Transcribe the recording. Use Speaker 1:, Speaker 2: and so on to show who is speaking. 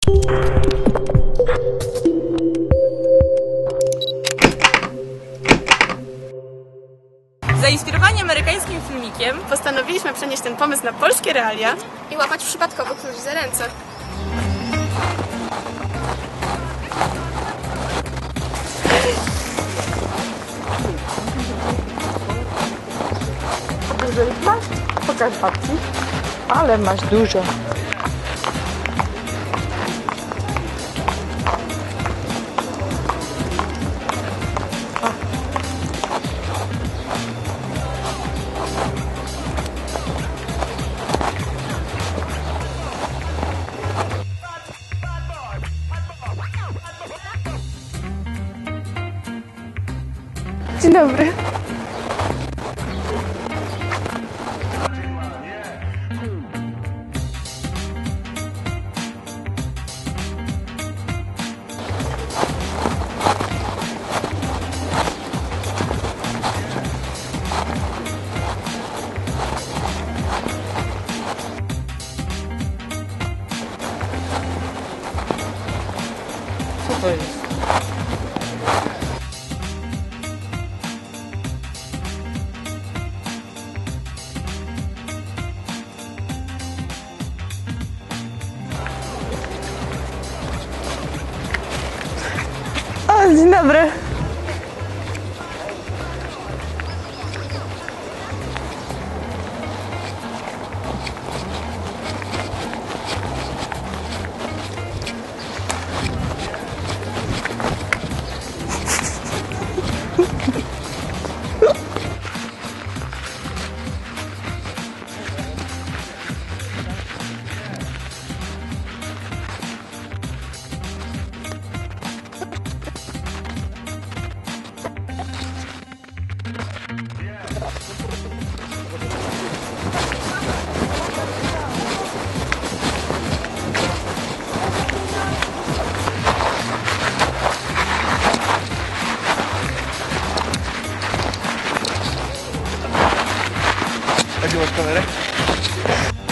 Speaker 1: Zainspirowani amerykańskim filmikiem postanowiliśmy przenieść ten pomysł na polskie realia
Speaker 2: i łapać przypadkowych ludzi za ręce.
Speaker 3: Jeżeli masz, pokaż babci, ale masz dużo.
Speaker 2: Dzień dobry.
Speaker 3: Co to jest?
Speaker 2: O, dzień dobry.
Speaker 4: Nagrywasz kamerę?